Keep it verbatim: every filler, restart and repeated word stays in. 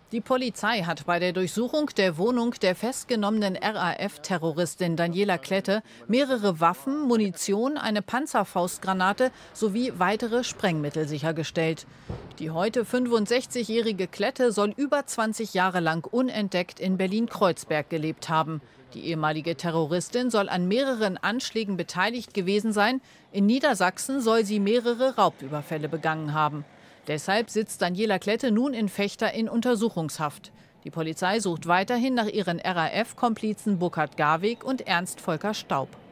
Die Polizei hat bei der Durchsuchung der Wohnung der festgenommenen R A F-Terroristin Daniela Klette mehrere Waffen, Munition, eine Panzerfaustgranate sowie weitere Sprengmittel sichergestellt. Die heute fünfundsechzigjährige Klette soll über zwanzig Jahre lang unentdeckt in Berlin-Kreuzberg gelebt haben. Die ehemalige Terroristin soll an mehreren Anschlägen beteiligt gewesen sein. In Niedersachsen soll sie mehrere Raubüberfälle begangen haben. Deshalb sitzt Daniela Klette nun in Vechta in Untersuchungshaft. Die Polizei sucht weiterhin nach ihren R A F-Komplizen Burkhard Garweg und Ernst Volker Staub.